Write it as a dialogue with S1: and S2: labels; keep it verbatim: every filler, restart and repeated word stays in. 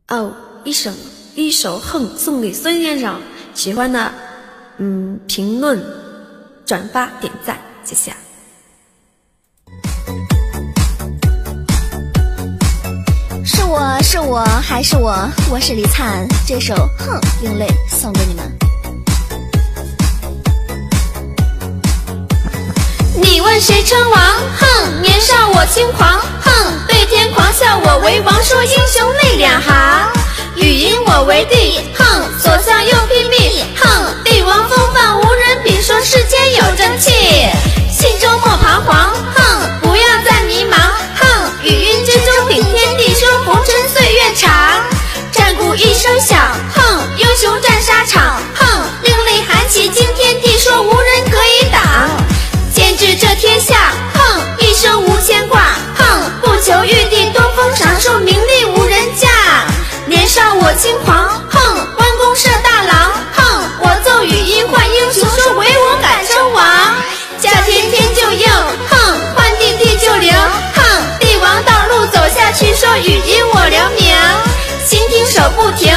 S1: 哦，一首一首恨送给孙先生，喜欢的嗯评论、转发、点赞，谢谢。
S2: 是我是我还是我，我是李灿，这首哼另类送给你们。
S3: 你问谁称王？哼，年少我轻狂。哼，对天狂笑我为王，说英雄泪两行。语音我为帝。哼，左相右拼命。哼，帝王风范无人比，说世间有正气。心中莫彷徨。哼，不要再迷茫。哼，语音之中顶天地，说红尘岁月长。战鼓一声响。哼，英雄战沙场。哼，另类喊起惊天地，说无人可以挡。监制这天下，哼，一生无牵挂，哼，不求玉帝东风赏，受名利无人驾。年少我轻狂，哼，弯弓射大郎，哼，我奏语音唤英雄，说唯我敢称王。叫天天就应，哼，唤地地就灵，哼，帝王道路走下去，说语音我留名。心听手不停，